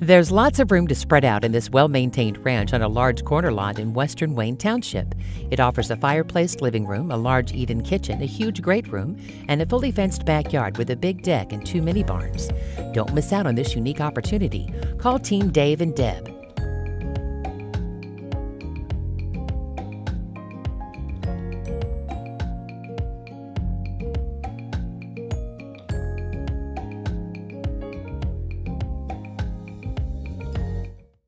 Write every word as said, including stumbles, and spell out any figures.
There's lots of room to spread out in this well-maintained ranch on a large corner lot in western Wayne Township. It offers a fireplace living room, a large eat-in kitchen, a huge great room, and a fully fenced backyard with a big deck and two mini barns. Don't miss out on this unique opportunity. Call Team Dave and Deb